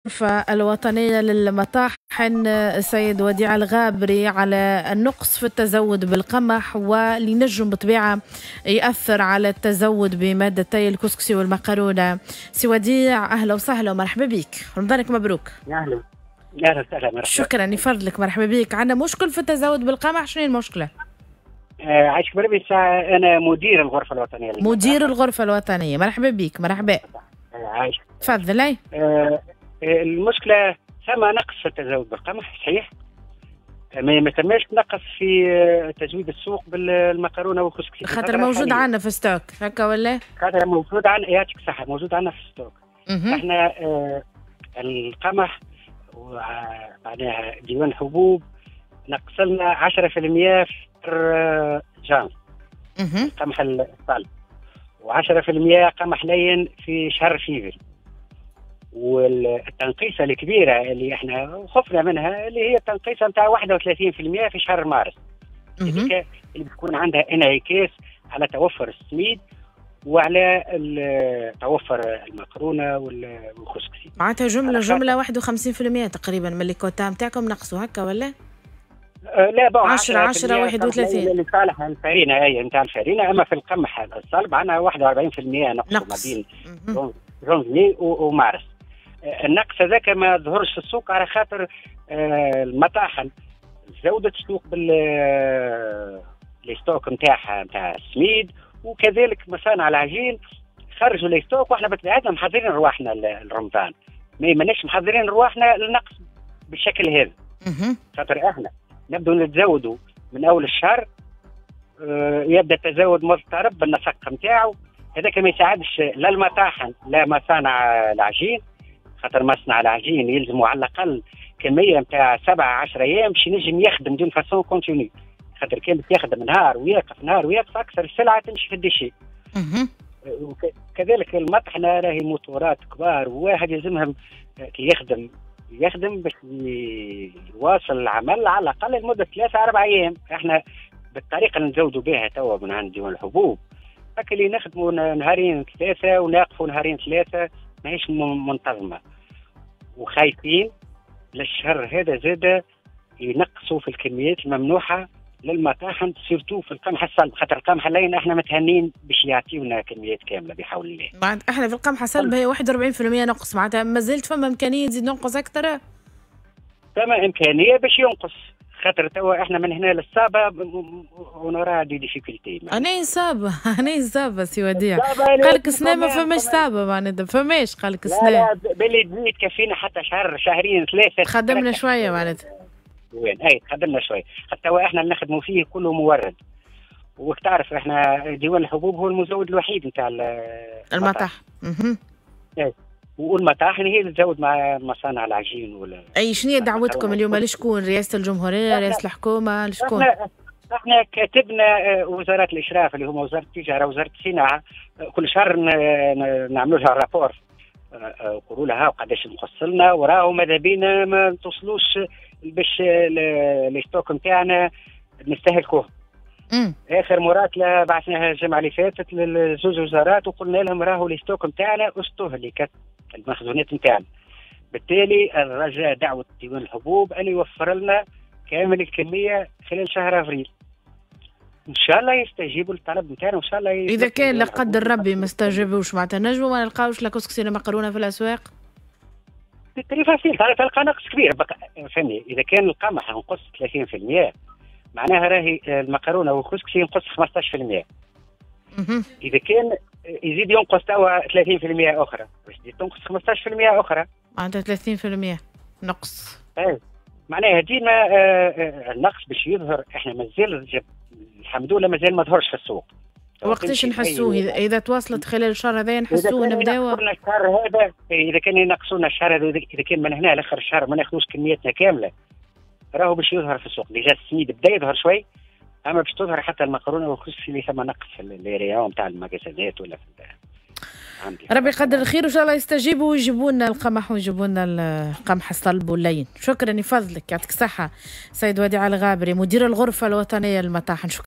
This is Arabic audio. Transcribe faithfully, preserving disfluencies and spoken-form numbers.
الغرفة الوطنية للمطاحن السيد وديع الغابري على النقص في التزود بالقمح واللي نجم بطبيعة يأثر على التزود بمادتي الكسكسي والمقرونة. سي وديع أهلا وسهلا ومرحبا بك، رمضانك مبروك. أهلا أهلا وسهلا مرحبا. شكرا يفضلك، مرحبا بك. عندنا مشكل في التزود بالقمح، شنو المشكلة؟ آه عايش بربي ساعة، أنا مدير الغرفة الوطنية للمطاحن. مدير الغرفة الوطنية، مرحبا بك. مرحبا. آه عايش. تفضل. أي آه المشكلة ثم نقص في التزود بالقمح صحيح، ما تماش نقص في تزويد السوق بالمقرونه والكسكسي خاطر موجود عندنا في ستوك هكا ولا؟ خاطر موجود عندنا، يعطيك الصحة، موجود عندنا في ستوك. احنا آه القمح وبعدها ديوان حبوب نقص لنا عشرة بالمئة في شهر جان القمح الصلب، وعشرة بالمئة قمح لين في شهر فيفري. والتنقيصه الكبيره اللي احنا خفنا منها اللي هي التنقيصه نتاع واحد وثلاثين بالمئة في شهر مارس، اللي بتكون عندها انعكاس على توفر السميد وعلى توفر المقرونه والكسكسي. معناتها جمله جمله واحد وخمسين بالمئة تقريبا من الكوتا نتاعكم نقصوا هكا ولا؟ أه لا بقى عشرة عشرة واحد وثلاثين اللي صالح الفارينه، اي نتاع الفارينه. اما في القمح الصلب عندنا واحد وأربعين بالمئة نقص, نقص. ما بين جونفي ومارس. النقص هذاك ما ظهرش في السوق على خاطر المطاحن زودت السوق بال الستوك نتاعها نتاع السميد، وكذلك مصانع العجين خرجوا الستوك، واحنا بطبيعتنا محضرين رواحنا لرمضان، ما ماناش محضرين رواحنا للنقص بالشكل هذا. خاطر احنا نبدو نتزودوا من اول الشهر، يبدا التزود مضطرب بالنسق نتاعو، هذاك ما يساعدش لا المطاحن لا مصانع العجين، خاطر مصنع العجين يلزموا على الاقل كميه نتاع سبعة عشرة ايام باش ينجم يخدم دون فاسون كونتينيو، خاطر كان يخدم نهار ويقف نهار ويقف اكثر السلعه تمشي في الديشي. كذلك المطحنه راهي موتورات كبار، وواحد يلزمهم كي يخدم يخدم باش يواصل العمل على الاقل لمده ثلاثة أربعة ايام. احنا بالطريقه اللي نزودوا بها توا من عند ديوان الحبوب هكا اللي نخدموا نهارين ثلاثه وناقفوا نهارين ثلاثه ماهيش منتظمه، وخايفين للشهر هذا زاد ينقصوا في الكميات الممنوحه للمطاحن، سيرتو في القمح الصلب، خاطر القمح اللين احنا متهنين باش يعطيونا كميات كامله بحول الله. بعد احنا في القمح الصلب هي واحد وأربعين بالمئة نقص، معناتها ما زلت فما امكانيه يزيد ننقص اكثر؟ فما امكانيه باش ينقص، خاطر توا احنا من هنا للصابه ونرى دي ديفيكولتي. انا صابه انا صابه سي وديع، قالك سنه ما فماش صابه معناتها فماش، قالك سنه. لا لا باللي تزيد تكفينا حتى شهر شهرين ثلاثه، خدمنا شويه معناتها. وين اي خدمنا شويه، حتى احنا اللي نخدموا فيه كله مورد، وتعرف احنا ديوان الحبوب هو المزود الوحيد نتاع المطاحن. اي والمطاحن هي اللي تزود مع مصانع العجين ولا. اي شنو دعوتكم اليوم لشكون؟ رئاسه الجمهوريه، رئاسه الحكومه، لشكون؟ احنا احنا كاتبنا وزاره الاشراف اللي هما وزاره التجاره وزاره الصناعه، كل شهر نعملوا لها رابور نقولوا لها وقداش نقص لنا، وراهو ماذا بينا ما نتوصلوش باش الستوك نتاعنا نستهلكوه. اخر مراسله بعثناها الجمعه اللي فاتت للزوج وزارات وقلنا لهم راهو الستوك نتاعنا استهلكت المخزونات نتاعنا، بالتالي الرجاء دعوه ديوان الحبوب ان يوفر لنا كامل الكميه خلال شهر افريل. ان شاء الله يستجيبوا للطلب نتاعنا، وان شاء الله اذا كان لا قدر ربي ما استجابوش معناتها نجموا ما نلقاوش لا كسكسي لا مقرونه في الاسواق. بالتفاصيل تلقى نقص كبير فهمني. اذا كان القمح ينقص ثلاثين بالمئة معناها راهي المقرونه والكسكسي ينقص خمسطاش بالمئة. اذا كان يزيد ينقص توا ثلاثين بالمئة اخرى باش تزيد تنقص خمسطاش بالمئة اخرى، معناتها ثلاثين بالمئة نقص. ايه معناها ديما النقص باش يظهر، احنا مازال الحمد لله مازال ما ظهرش في السوق. وقتاش نحسوه؟ اذا اذا تواصلت خلال الشهر هذا نحسوه نبداو؟ اذا الشهر هذا اذا كان ينقصونا الشهر هذا، اذا كان من هنا لاخر الشهر ما ناخذوش كمياتنا كامله راهو باش يظهر في السوق. ديجا السميد بدا يظهر شوي، اما باش تظهر حتى المقرونه والكسكسي اللي ثم نقص في الريون نتاع المغازلات ولا في ربي يقدر الخير وان شاء الله يستجيبوا ويجيبوا لنا القمح ويجيبوا لنا القمح الصلب واللين. شكرا يفضلك، يعطيك الصحه سيد وديع الغابري مدير الغرفه الوطنيه للمطاحن.